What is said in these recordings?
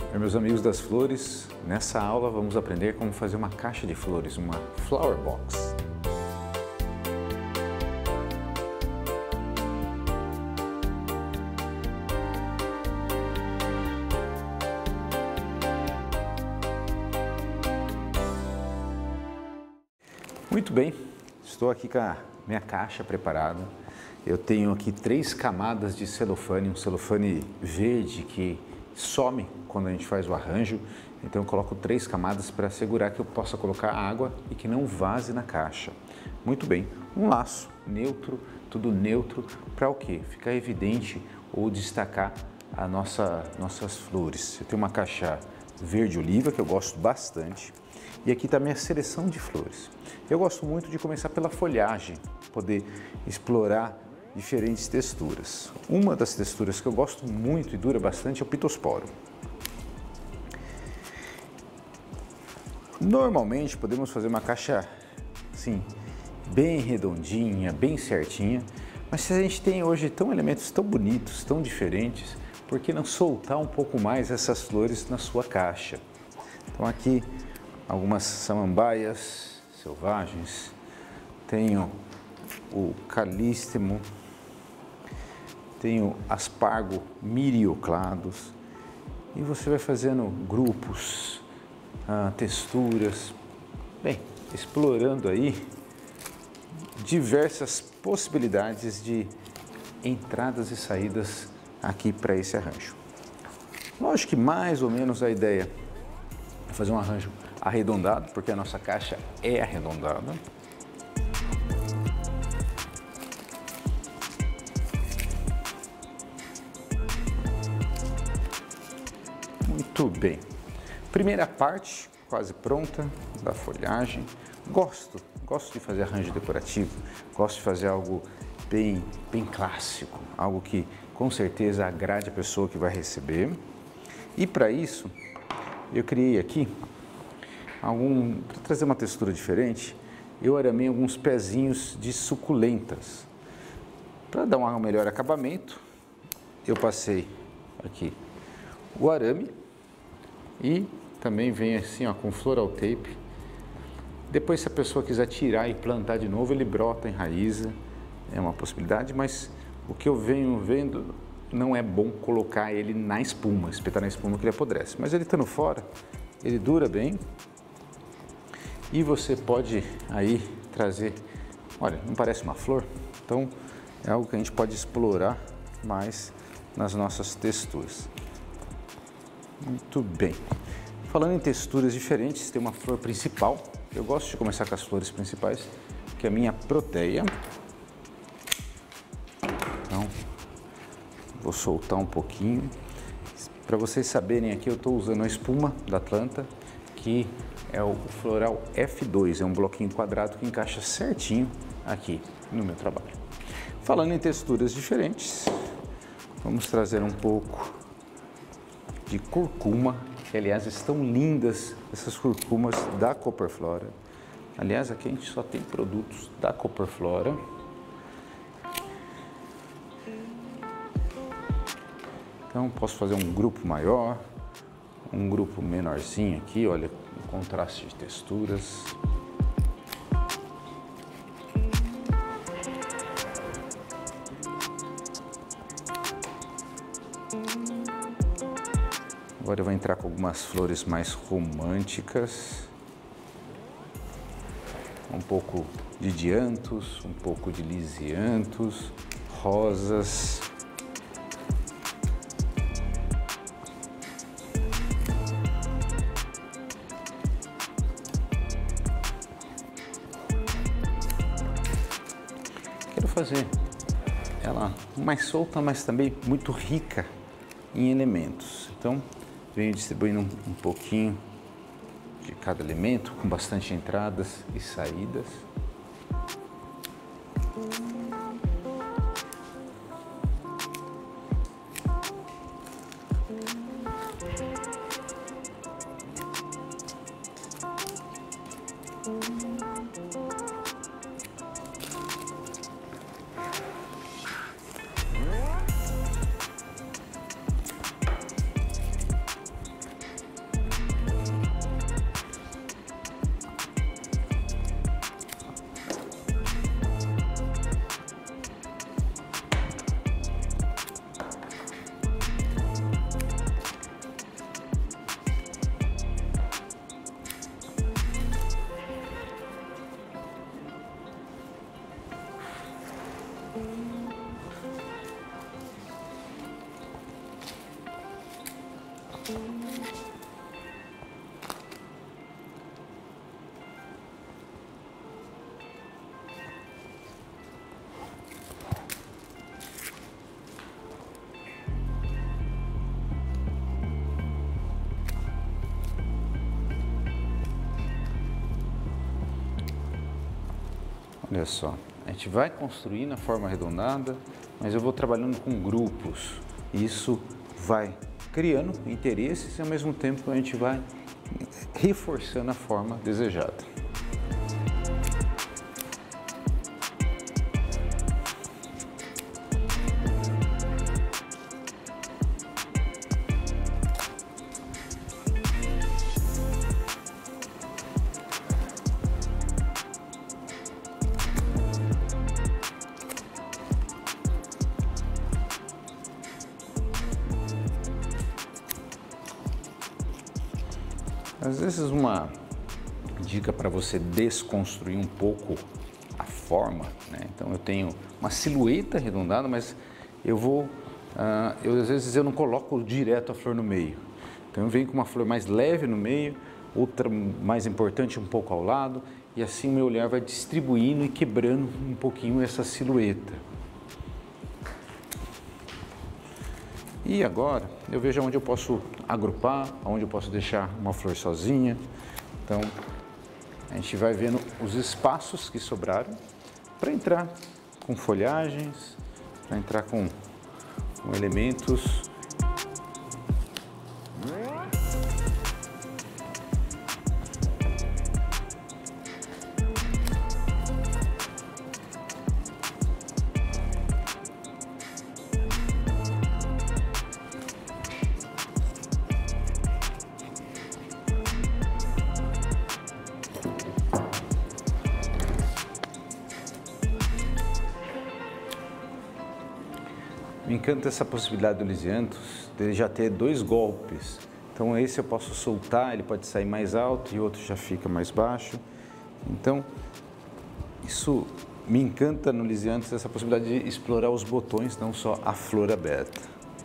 Meus amigos das flores, nessa aula vamos aprender como fazer uma caixa de flores, uma flower box. Muito bem, estou aqui com a minha caixa preparada. Eu tenho aqui 3 camadas de celofane, um celofane verde que some quando a gente faz o arranjo. Então eu coloco 3 camadas para assegurar que eu possa colocar água e que não vaze na caixa. Muito bem, um laço neutro, tudo neutro, para o quê? Ficar evidente ou destacar as nossas flores. Eu tenho uma caixa verde oliva que eu gosto bastante. E aqui está a minha seleção de flores. Eu gosto muito de começar pela folhagem, poder explorar diferentes texturas. Uma das texturas que eu gosto muito e dura bastante é o Pittosporum. Normalmente podemos fazer uma caixa assim, bem redondinha, bem certinha, mas se a gente tem hoje elementos tão bonitos, tão diferentes, por que não soltar um pouco mais essas flores na sua caixa? Então aqui algumas samambaias selvagens, tenho o calístimo, tenho aspargo mirioclados, e você vai fazendo grupos, texturas, bem, explorando aí diversas possibilidades de entradas e saídas aqui para esse arranjo. Lógico que mais ou menos a ideia é fazer um arranjo arredondado, porque a nossa caixa é arredondada. Muito bem. Primeira parte, quase pronta, da folhagem. Gosto de fazer arranjo decorativo, gosto de fazer algo bem clássico, algo que com certeza agrade a pessoa que vai receber. E para isso, eu criei aqui para trazer uma textura diferente, eu aramei alguns pezinhos de suculentas. Para dar um melhor acabamento, eu passei aqui o arame e também vem assim, ó, com floral tape. Depois, se a pessoa quiser tirar e plantar de novo, ele brota, enraiza, é uma possibilidade, mas o que eu venho vendo, não é bom colocar ele na espuma, espetar na espuma que ele apodrece. Mas ele estando fora, ele dura bem. E você pode aí trazer, olha, não parece uma flor? Então é algo que a gente pode explorar mais nas nossas texturas. Muito bem. Falando em texturas diferentes, tem uma flor principal. Eu gosto de começar com as flores principais, que é a minha proteia. Então, vou soltar um pouquinho. Para vocês saberem aqui, eu estou usando a espuma da Atlanta, que é o floral F2, é um bloquinho quadrado que encaixa certinho aqui no meu trabalho. Falando em texturas diferentes, vamos trazer um pouco de curcuma, que aliás estão lindas essas curcumas da Copperflora. Aliás, aqui a gente só tem produtos da Copperflora. Então posso fazer um grupo maior, um grupo menorzinho aqui, olha, um contraste de texturas. Agora eu vou entrar com algumas flores mais românticas. Um pouco de dianthus, um pouco de lisianthus, rosas. Quero fazer ela mais solta, mas também muito rica em elementos. Então, venho distribuindo um pouquinho de cada elemento, com bastante entradas e saídas. Olha só, a gente vai construindo a forma arredondada, mas eu vou trabalhando com grupos. Isso vai criando interesses e ao mesmo tempo a gente vai reforçando a forma desejada. Às vezes uma dica para você desconstruir um pouco a forma, né? Então eu tenho uma silhueta arredondada, mas às vezes eu não coloco direto a flor no meio. Então eu venho com uma flor mais leve no meio, outra mais importante um pouco ao lado, e assim meu olhar vai distribuindo e quebrando um pouquinho essa silhueta. E agora eu vejo onde eu posso agrupar, onde eu posso deixar uma flor sozinha. Então a gente vai vendo os espaços que sobraram para entrar com folhagens, para entrar com elementos. Me encanta essa possibilidade do Lisianthus, dele já ter dois golpes. Então esse eu posso soltar, ele pode sair mais alto e outro já fica mais baixo. Então isso me encanta no Lisianthus, essa possibilidade de explorar os botões, não só a flor aberta.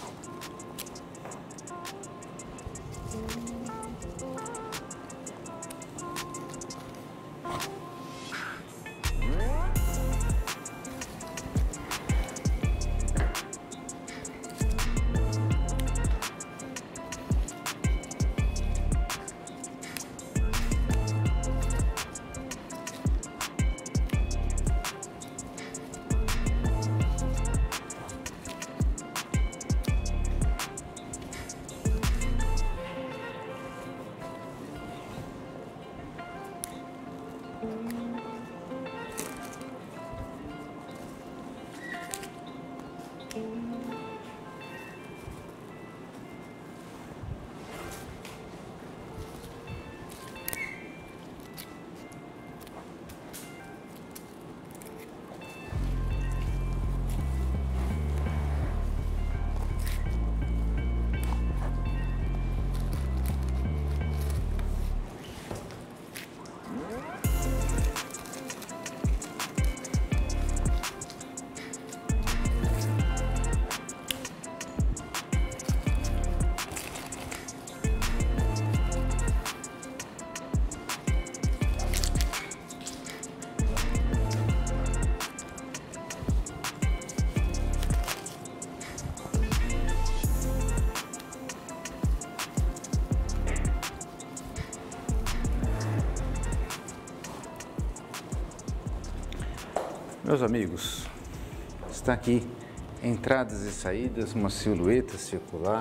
Meus amigos, está aqui entradas e saídas, uma silhueta circular,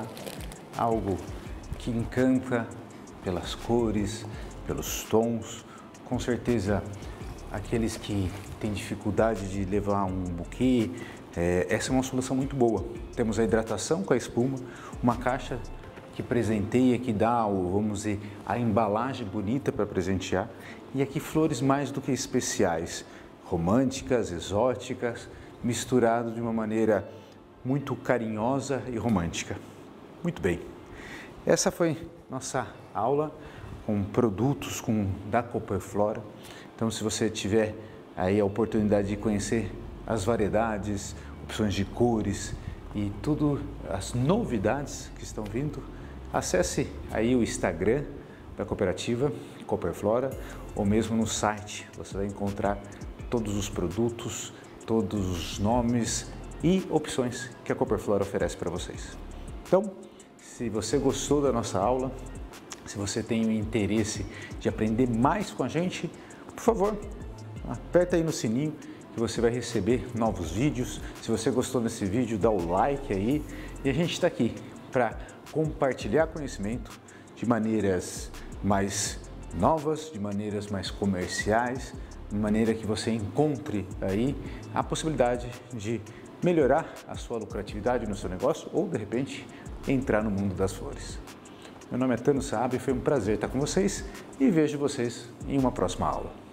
algo que encanta pelas cores, pelos tons. Com certeza, aqueles que têm dificuldade de levar um buquê, essa é uma solução muito boa. Temos a hidratação com a espuma, uma caixa que presenteia, que dá, vamos dizer, a embalagem bonita para presentear, e aqui flores mais do que especiais, românticas, exóticas, misturado de uma maneira muito carinhosa e romântica. Muito bem, essa foi nossa aula com produtos da Cooperflora. Então, se você tiver aí a oportunidade de conhecer as variedades, opções de cores e tudo, as novidades que estão vindo, Acesse aí o Instagram da cooperativa Cooperflora ou mesmo no site. Você vai encontrar todos os produtos, todos os nomes e opções que a Cooperflora oferece para vocês. Então, se você gostou da nossa aula, se você tem o interesse de aprender mais com a gente, por favor, aperta aí no sininho que você vai receber novos vídeos. Se você gostou desse vídeo, dá o like aí. E a gente está aqui para compartilhar conhecimento de maneiras mais novas, de maneiras mais comerciais, de maneira que você encontre aí a possibilidade de melhorar a sua lucratividade no seu negócio ou, de repente, entrar no mundo das flores. Meu nome é Tano Saab, foi um prazer estar com vocês e vejo vocês em uma próxima aula.